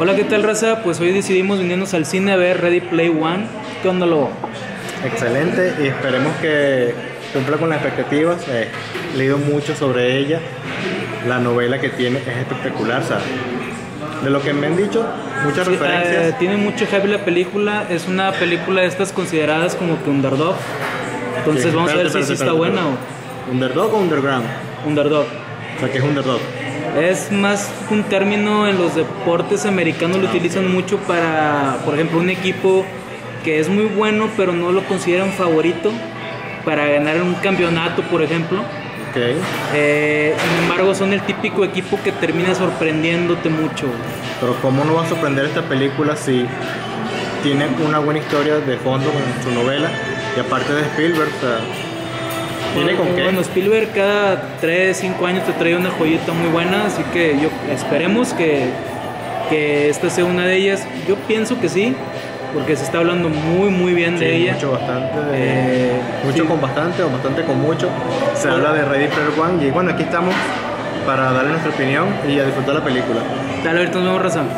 Hola, ¿qué tal, raza? Pues hoy decidimos venirnos al cine a ver Ready Player One. ¿Qué onda, Lobo? Excelente, y esperemos que cumpla con las expectativas. He leído mucho sobre ella. La novela que tiene es espectacular, ¿sabes? De lo que me han dicho, muchas referencias. Tiene mucho hype la película. Es una película de estas consideradas como que underdog. Entonces Sí, vamos a ver si está buena o... ¿Underdog o underground? Underdog. O sea, ¿qué es underdog? Es más un término en los deportes americanos, lo utilizan mucho para, por ejemplo, un equipo que es muy bueno pero no lo consideran favorito para ganar un campeonato, por ejemplo. Okay. Sin embargo, son el típico equipo que termina sorprendiéndote mucho. Pero ¿cómo no va a sorprender esta película si tiene una buena historia de fondo con su novela? Y aparte de Spielberg, o sea, ¿tiene con qué? Bueno, Spielberg cada 3-5 años te trae una joyita muy buena, así que esperemos que esta sea una de ellas. Yo pienso que sí, porque se está hablando muy bien de ella. Mucho, bastante, mucho sí. Con bastante, o bastante con mucho. Se habla de Ready Player One, y bueno, aquí estamos para darle nuestra opinión y a disfrutar la película. Dale, ahorita nos vemos, raza.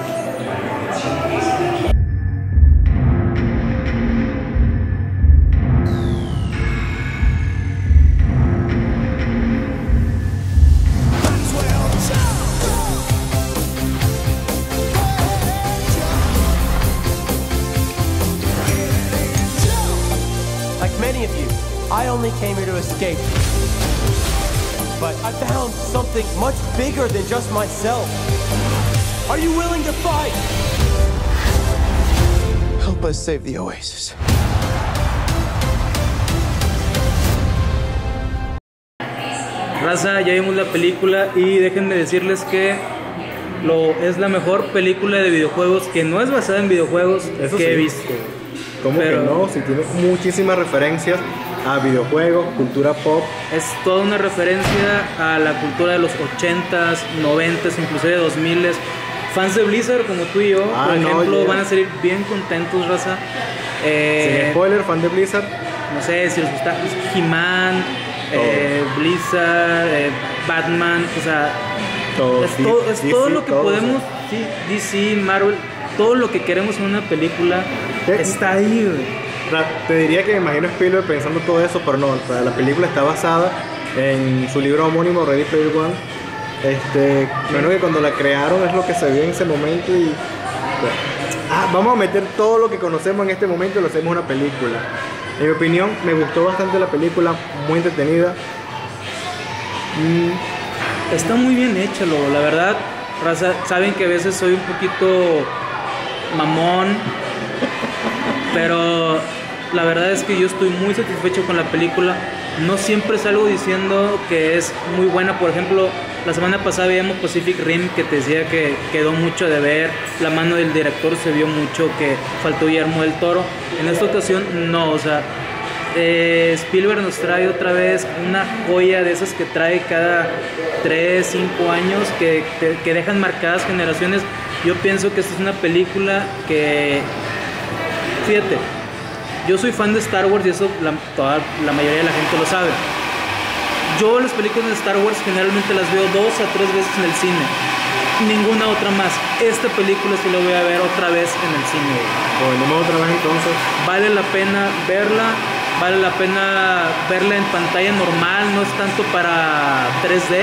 Many of you, I only came here to escape. But I found something much bigger than just myself. Are you willing to fight? Help us save the Oasis. Raza, ya vimos la película y déjenme decirles que es la mejor película de videojuegos que no es basada en videojuegos. Eso que sí. He visto. ¿Cómo que no? Si tiene muchísimas referencias a videojuegos, cultura pop. Es toda una referencia a la cultura de los 80s, 90s, inclusive 2000s. Fans de Blizzard como tú y yo, por ejemplo, van a salir bien contentos, raza. Sin spoiler, fan de Blizzard. No sé si les gusta He-Man, Blizzard, Batman, o sea, es todo lo que podemos, sí, DC, Marvel, todo lo que queremos en una película está ahí, güey. Te diría que me imagino Spielberg pensando todo eso, pero no, o sea, la película está basada en su libro homónimo Ready Player One. Bueno, que cuando la crearon es lo que se vio en ese momento y vamos a meter todo lo que conocemos en este momento y lo hacemos una película. En mi opinión, me gustó bastante la película, muy entretenida. Está muy bien hecha, la verdad, raza, saben que a veces soy un poquito mamón, pero la verdad es que yo estoy muy satisfecho con la película. No siempre salgo diciendo que es muy buena. Por ejemplo, la semana pasada veíamos Pacific Rim, que te decía que quedó mucho de ver, la mano del director se vio mucho, que faltó Guillermo del Toro. En esta ocasión no, o sea, Spielberg nos trae otra vez una joya de esas que trae cada 3-5 años, que dejan marcadas generaciones. Yo pienso que esta es una película que, fíjate, yo soy fan de Star Wars y eso la mayoría de la gente lo sabe. Yo las películas de Star Wars generalmente las veo 2 a 3 veces en el cine, ninguna otra más. Esta película sí la voy a ver otra vez en el cine. Bueno, otra vez entonces. Vale la pena verla, vale la pena verla en pantalla normal, no es tanto para 3D.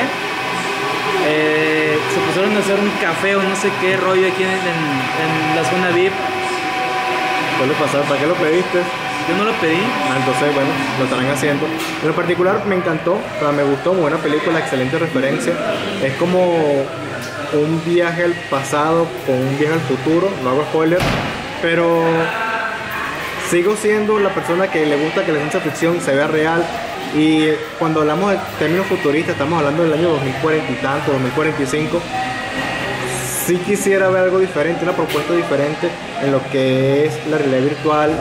Se pusieron a hacer un café o no sé qué rollo aquí en la zona VIP. Suele pasar, ¿para qué lo pediste? Yo no lo pedí. Entonces, bueno, lo estarán haciendo. En lo particular me encantó, o sea, me gustó, muy buena película, excelente referencia. Es como un viaje al pasado con un viaje al futuro, no hago spoiler, pero sigo siendo la persona que le gusta que la ciencia ficción se vea real. Y cuando hablamos de términos futuristas, estamos hablando del año 2040 y tanto, 2045. Sí quisiera ver algo diferente, una propuesta diferente en lo que es la realidad virtual.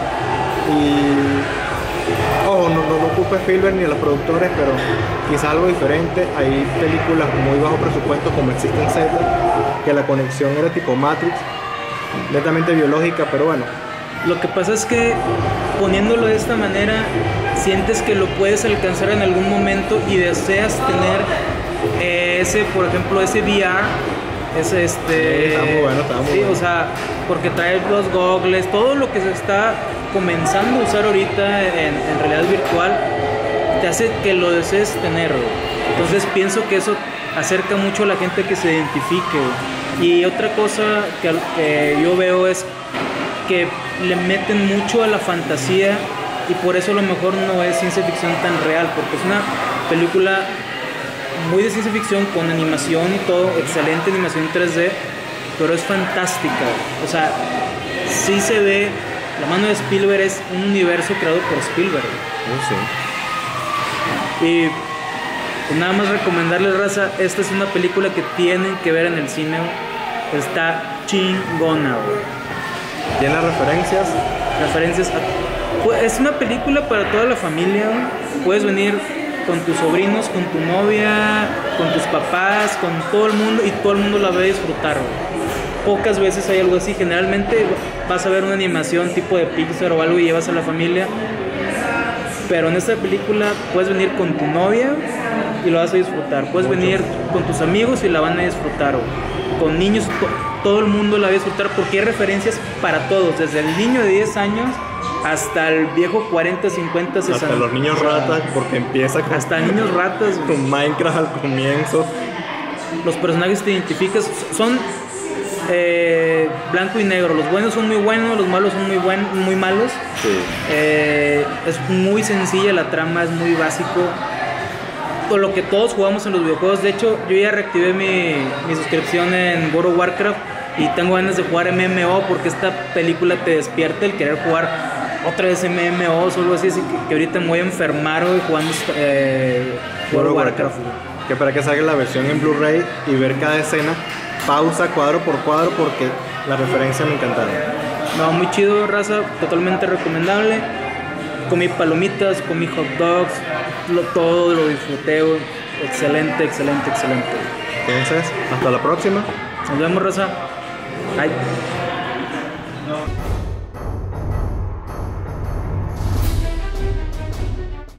Y no ocupa Spielberg ni a los productores, pero quizás algo diferente. Hay películas muy bajo presupuesto como Existen Z, que la conexión era tipo Matrix, netamente biológica, pero bueno. Lo que pasa es que poniéndolo de esta manera, sientes que lo puedes alcanzar en algún momento y deseas tener por ejemplo, ese VR Es está muy bueno, está muy sí, bueno. o sea, porque trae los goggles, todo lo que se está comenzando a usar ahorita en realidad virtual, te hace que lo desees tener, güey. Entonces pienso que eso acerca mucho a la gente que se identifique, güey. Y otra cosa que yo veo es que le meten mucho a la fantasía y por eso a lo mejor no es ciencia ficción tan real, porque es una película muy de ciencia ficción con animación y todo, excelente animación 3D, pero es fantástica, güey. O sea, sí se ve, la mano de Spielberg es un universo creado por Spielberg, güey. Sí. Y pues nada más recomendarles, raza, esta es una película que tienen que ver en el cine, güey. Está chingona, güey. Tiene referencias. Referencias pues, es una película para toda la familia, güey. Puedes venir con tus sobrinos, con tu novia, con tus papás, con todo el mundo y todo el mundo la va a disfrutar, güey. Pocas veces hay algo así. Generalmente vas a ver una animación tipo de Pixar o algo y llevas a la familia. Pero en esta película puedes venir con tu novia y lo vas a disfrutar. Puedes venir con tus amigos y la van a disfrutar, güey. Con niños, todo el mundo la va a disfrutar porque hay referencias para todos. Desde el niño de 10 años hasta el viejo 40, 50, 60. Hasta los niños ratas, porque empieza con, hasta niños ratas, güey. con Minecraft al comienzo. Los personajes te identificas, son blanco y negro. Los buenos son muy buenos, los malos son muy malos. Sí. Es muy sencilla la trama, es muy básico. Todo lo que todos jugamos en los videojuegos. De hecho, yo ya reactivé mi suscripción en World of Warcraft y tengo ganas de jugar MMO porque esta película te despierta el querer jugar otra vez MMO o algo así. Así que ahorita me voy a enfermar hoy jugando World of Warcraft. Que para que salga la versión en Blu-ray y ver cada escena, pausa cuadro por cuadro, porque las referencias me encantaron. No, muy chido, raza, totalmente recomendable. Comí palomitas, comí hot dogs, todo lo disfruté, güey. Excelente, excelente, excelente. Entonces, hasta la próxima. Nos vemos, raza. Bye.